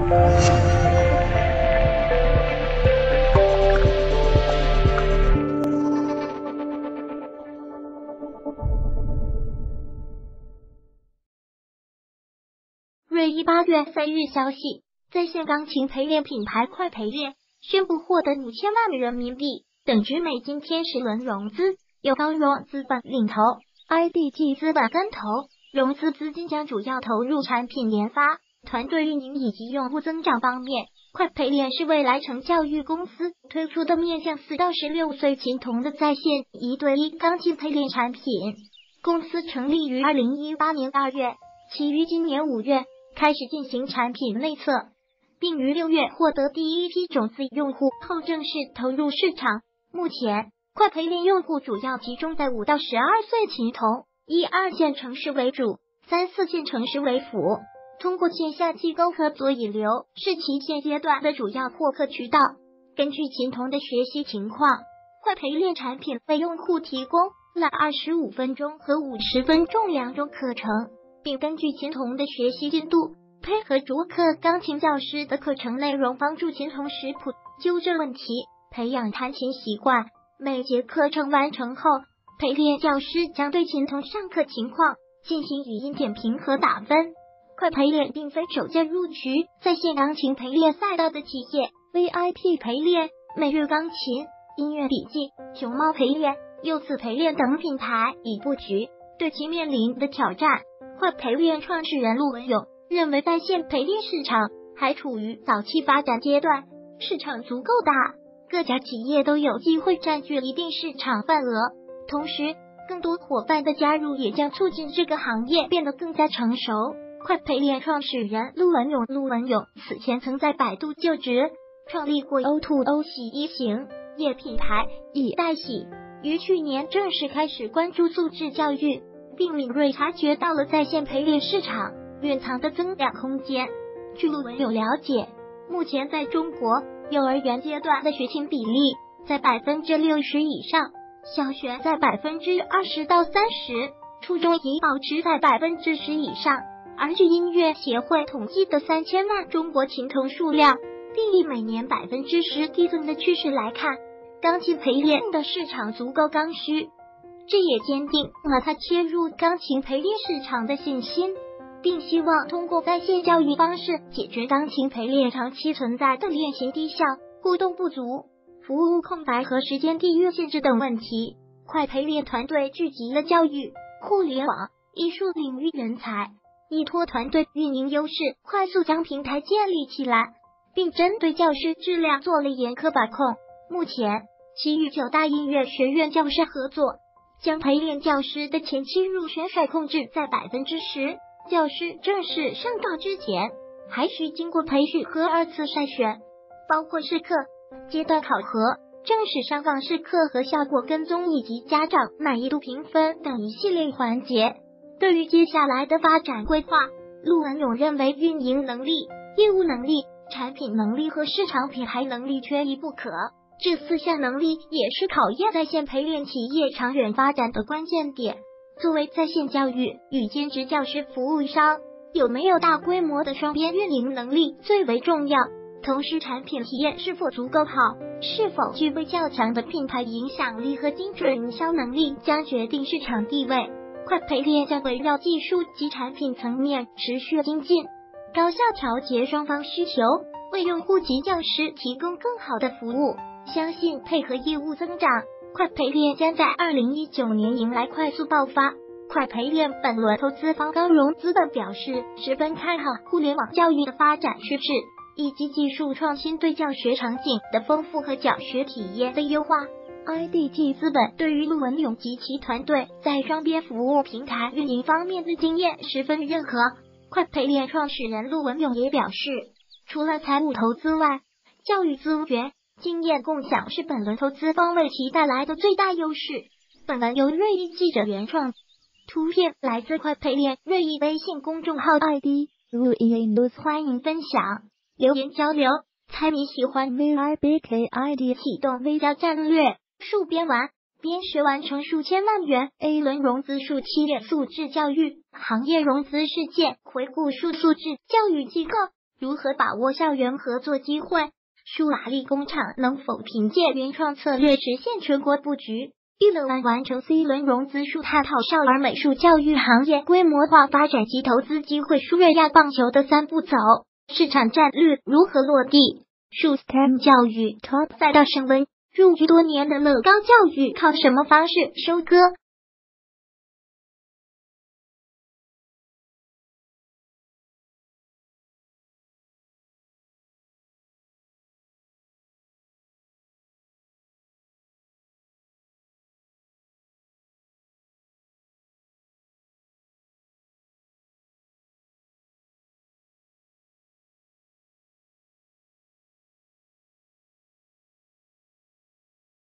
瑞意8月3日消息，在线钢琴陪练品牌快陪练宣布获得5000万人民币，等值美金天10轮融资，由高融资本领投 ，IDG 资本跟投，融资资金将主要投入产品研发、团队运营以及用户增长方面。快陪练是未来城教育公司推出的面向4到16岁琴童的在线1对1钢琴陪练产品。公司成立于2018年2月，其于今年5月开始进行产品内测，并于6月获得第一批种子用户后正式投入市场。目前，快陪练用户主要集中在5到12岁琴童，1、2线城市为主，3、4线城市为辅。通过线下机构合作引流是其现阶段的主要获客渠道。根据琴童的学习情况，快陪练产品为用户提供了25分钟和50分钟2种课程，并根据琴童的学习进度，配合主课钢琴教师的课程内容，帮助琴童识谱、纠正问题，培养弹琴习惯。每节课程完成后，陪练教师将对琴童上课情况进行语音点评和打分。快陪练并非首届入局在线钢琴陪练赛道的企业 ，VIP 陪练、每日钢琴、音乐笔记、熊猫陪练、柚子陪练等品牌已布局，对其面临的挑战。快陪练创始人陆文勇认为，在线陪练市场还处于早期发展阶段，市场足够大，各家企业都有机会占据一定市场份额。同时，更多伙伴的加入也将促进这个行业变得更加成熟。快陪练创始人陆文勇此前曾在百度就职，创立过 O2O 洗衣型业品牌以代洗，于去年正式开始关注素质教育，并敏锐察觉到了在线陪练市场蕴藏的增长空间。据陆文勇了解，目前在中国，幼儿园阶段的学琴比例在60%以上，小学在20%到30%，初中已保持在10%以上。而据音乐协会统计的3000万中国琴童数量，并以每年10%递增的趋势来看，钢琴陪练的市场足够刚需。这也坚定了他切入钢琴陪练市场的信心，并希望通过在线教育方式解决钢琴陪练长期存在的练习低效、互动不足、服务空白和时间地域限制等问题。快陪练团队聚集了教育、互联网、艺术领域人才，依托团队运营优势，快速将平台建立起来，并针对教师质量做了严苛把控。目前，其与9大音乐学院教师合作，将陪练教师的前期入学费控制在10%。教师正式上道之前，还需经过培训和2次筛选，包括试课、阶段考核、正式上岗试课和效果跟踪以及家长满意度评分等一系列环节。对于接下来的发展规划，陆文勇认为运营能力、业务能力、产品能力和市场品牌能力缺一不可。这4项能力也是考验在线陪练企业长远发展的关键点。作为在线教育与兼职教师服务商，有没有大规模的双边运营能力最为重要。同时，产品体验是否足够好，是否具备较强的品牌影响力和精准营销能力，将决定市场地位。快陪练将围绕技术及产品层面持续精进，高效调节双方需求，为用户及教师提供更好的服务。相信配合业务增长，快陪练将在2019年迎来快速爆发。快陪练本轮投资方高融资本表示，十分看好互联网教育的发展趋势，以及技术创新对教学场景的丰富和教学体验的优化。IDG 资本对于陆文勇及其团队在双边服务平台运营方面的经验十分认可。快陪练创始人陆文勇也表示，除了财务投资外，教育资源、经验共享是本轮投资方为其带来的最大优势。本文由瑞意记者原创，图片来自快陪练瑞意微信公众号 ID Ruiyi News， 欢迎分享留言交流。猜你喜欢 VIBKID 启动微教战略，数编完边学完成数千万元 A 轮融资数7点素质教育行业融资事件回顾数素质教育机构如何把握校园合作机会？数码力工厂能否凭借原创策略实现全国布局？娱乐湾完成 C 轮融资数，探讨少儿美术教育行业规模化发展及投资机会。数瑞亚棒球的3步走，市场战略如何落地？数 STEM 教育 Top 赛道升温，入局多年的乐高教育靠什么方式收割？